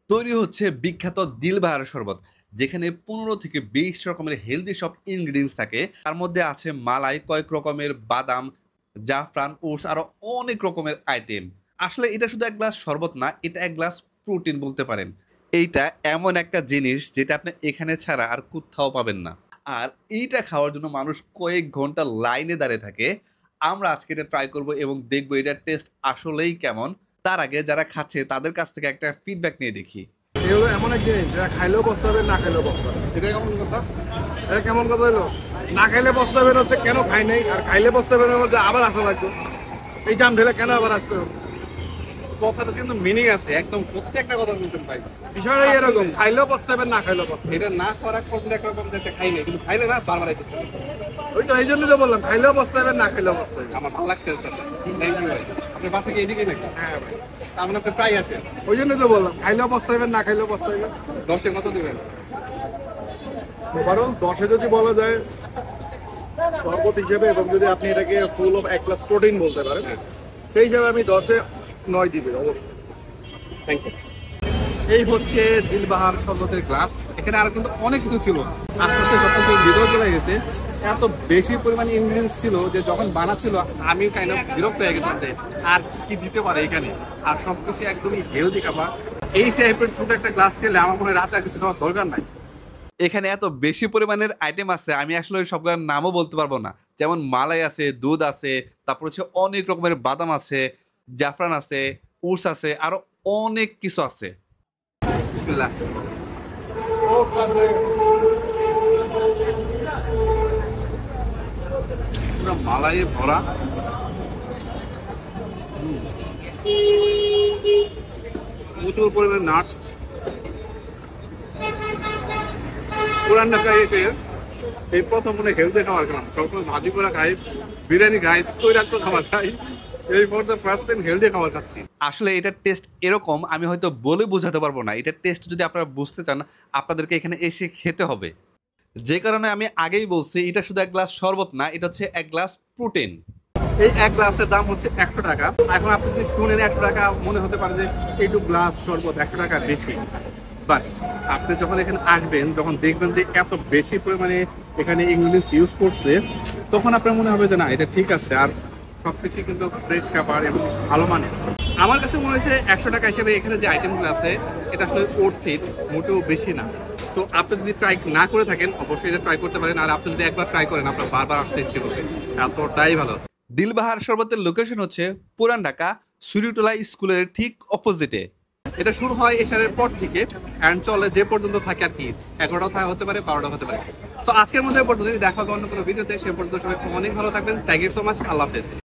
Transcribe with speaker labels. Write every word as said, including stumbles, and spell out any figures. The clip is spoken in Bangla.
Speaker 1: তৈরি হচ্ছে বিখ্যাত দিলবাহার শরবত, যেখানে পনেরো থেকে বিশ রকমের হেলদি সব ইনগ্রিডিয়েন্টস থাকে। তার মধ্যে আছে মালাই, কয়েক রকমের বাদাম, জাফরান, ওটস, আরো অনেক রকমের আইটেম। আসলে এটা শুধু এক গ্লাস শরবত না, এটা এক গ্লাস প্রোটিন বলতে পারেন। এইটা এমন একটা জিনিস যেটা আপনি এখানে ছাড়া আর কোথাও পাবেন না। আর এইটা খাওয়ার জন্য মানুষ কয়েক ঘন্টা লাইনে দাঁড়িয়ে থাকে। আমরা আজকে এটা ট্রাই করব এবং দেখবো এটার টেস্ট আসলেই কেমন। তার আগে যারা খাচ্ছে তাদের কাছ থেকে একটা ফিডব্যাক নিয়ে দেখি।
Speaker 2: এগুলো এমন এক জিনিস যেটা খাইলেও বসতে হবে, না খাইলেও বসতে হবে। এটা কেমন কথা? এটা কেমন কথা হলো? না খাইলে বসতে হবে হচ্ছে কেন খাই নাই, আর খাইলে বসতে হবে হচ্ছে আবার আসা লাগবে। এই জাম ঢেলে কেন আবার আসতে হবে?
Speaker 3: কথাটা কিন্তু মিনিং আছে, একদম প্রত্যেকটা কথা বলতেন ভাই।
Speaker 2: বিষয়টা এরকম, খাইলেও বসতে হবে, না খাইলেও বসতে হবে।
Speaker 3: এটা না করার পর একরকম যাতে খাই নাই, কিন্তু খাইলে না বারবার আইতে হবে।
Speaker 2: ওই তো এই জন্যই তো বললাম, খাইলেও বসতে হবে, না খাইলেও বসতে হবে।
Speaker 3: আমার ভালো লাগছে। থ্যাংক ইউ ভাই। আপনার বাসা কি এদিকে নাকি?
Speaker 2: হ্যাঁ ভাই,
Speaker 3: তার মানে আপনি প্রায় আসেন।
Speaker 2: ওই জন্যই তো বললাম, খাইলেও বসতে হবে, না খাইলেও বসতে হবে।
Speaker 3: দশে কত দেবেন?
Speaker 2: ওভারঅল দশে যদি বলা যায় শরবত হিসেবে, এবং যদি আপনি এটাকে ফুল অফ এক গ্লাস প্রোটিন বলতে পারেন, সেই হিসাবে আমি দশে নয় দিবে অবশ্যই।
Speaker 3: Thank you. এই হচ্ছে দিলবাহার শরবতের গ্লাস। এখানে আরো কিন্তু অনেক কিছু ছিল, আস্তে আস্তে সব কিছু ভিতরে চলে গেছে। এত বেশি পরিমাণে ইনগ্রিডিয়েন্টস ছিল যে যখন বানাচ্ছিল আমি কাইন্ড অফ বিরক্ত হয়ে গেছিলাম যে আর কি দিতে পারে এখানে। আর সবকিছু একদমই হেলদি খাবার। এই টাইপের ছোট একটা গ্লাস খেলে আমার মনে হয় রাতে আর কিছু খাওয়ার দরকার নাই।
Speaker 1: এখানে এত বেশি পরিমাণের আইটেম আছে, আমি আসলে ওই সবগুলোর নামও বলতে পারবো না। যেমন মালাই আছে, দুধ আছে, তারপর হচ্ছে অনেক রকমের বাদাম আছে, জাফরান আছে, উটস আছে, আরো অনেক কিছু আছে।
Speaker 3: বিসমিল্লাহ। পুরো মালাইয়ে ভরা। প্রচুর পরিমাণে নাট। পুরান ঢাকায় এসে এই প্রথম মনে হেলদি খাবার খেলাম। সবসময় ভাজি পোড়া খাই, বিরিয়ানি খাই, তৈরাক্ত খাবার খাই। এই পর তো ফার্স্ট টাইম হেলদি খাবার খাচ্ছি।
Speaker 1: আসলে এটার টেস্ট এরকম আমি হয়তো বলে বোঝাতে পারবো না। এটার টেস্ট যদি আপনারা বুঝতে চান, আপনাদেরকে এখানে এসে খেতে হবে। যে কারণে আমি আগেই বলছি, এটা শুধু এক গ্লাস শরবত না, এটা হচ্ছে এক গ্লাস প্রোটিন।
Speaker 3: এই এক গ্লাসের দাম হচ্ছে একশো টাকা। এখন আপনি যদি শুনেন একশো টাকা, মনে হতে পারে যে এইটু গ্লাস শরবত একশো টাকা বেশি। বাট আপনি যখন এখানে আসবেন, যখন দেখবেন যে এত বেশি পরিমাণে এখানে ইংলিশ ইউজ করছে, তখন আপনার মনে হবে যে না, এটা ঠিক আছে। আর সবকিছু কিন্তু ফ্রেশ খাবার এবং ভালো মানের। আমার কাছে মনে হয়েছে একশো টাকা হিসেবে এখানে যে আইটেমগুলো আছে, এটা আসলে ওর্থ ইট, মোটেও বেশি না। তো আপনি যদি ট্রাই না করে থাকেন, অবশ্যই এটা ট্রাই করতে পারেন। আর আপনি যদি একবার ট্রাই করেন, আপনার বারবার আসতে ইচ্ছে করবে, এতটাই ভালো।
Speaker 1: দিলবাহার শরবতের লোকেশন হচ্ছে পুরান ঢাকা, সুরিটোলা স্কুলের ঠিক অপোজিটে।
Speaker 3: এটা শুরু হয় এশারের পর থেকে অ্যান্ড চলে যে পর্যন্ত থাকে আর কি। এগারোটা হতে পারে, বারোটা হতে পারে। তো আজকের মধ্যে পর্যন্ত দেখা হবে অন্য কোনো ভিডিওতে। সে পর্যন্ত সবাই অনেক ভালো থাকবেন। Thank you so much. আল্লাহ হাফেজ।